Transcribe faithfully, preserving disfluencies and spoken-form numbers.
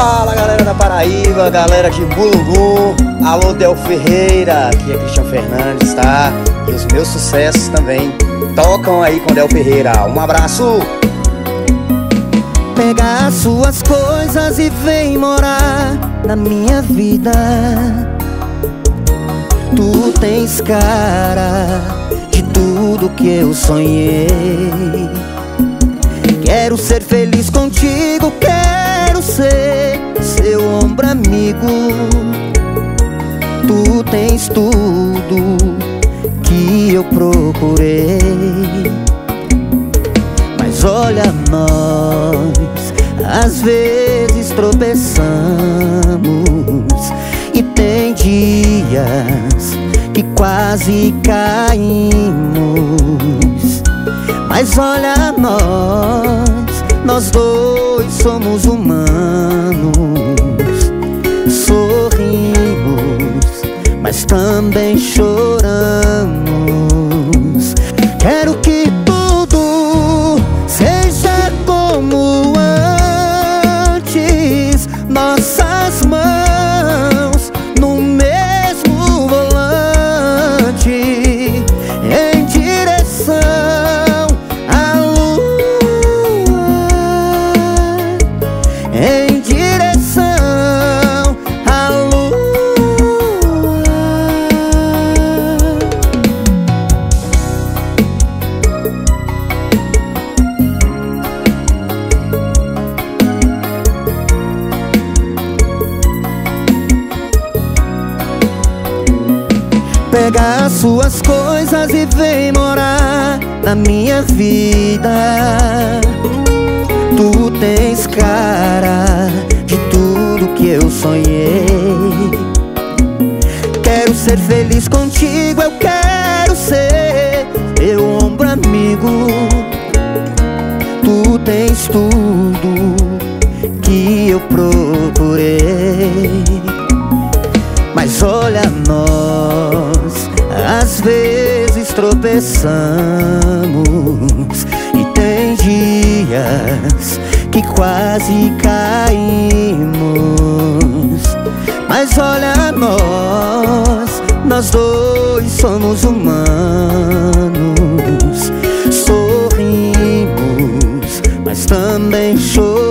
Fala galera da Paraíba, galera de Mulungu, alô Del Ferreira, aqui é Cristian Fernandes, tá? E os meus sucessos também tocam aí com Del Ferreira. Um abraço! Pega as suas coisas e vem morar na minha vida. Tu tens cara de tudo que eu sonhei. Quero ser feliz contigo, quero ser seu ombro amigo. Tu tens tudo que eu procurei. Mas olha nós, às vezes tropeçamos, e tem dias que quase caímos. Mas olha nós, nós dois somos humanos. Sorrimos, mas também choramos. Quero que tudo seja como antes, nossas mãos no mesmo volante, em direção à lua, em direção à lua. Pega as suas coisas e vem morar na minha vida. Tu tens cara de tudo que eu sonhei. Quero ser feliz contigo, eu quero ser teu ombro amigo. Tu tens tudo que eu procurei. Mas olha nós, às vezes tropeçamos, e tem dias que quase caímos. Mas olha nós, nós dois somos humanos. Sorrimos, mas também choramos.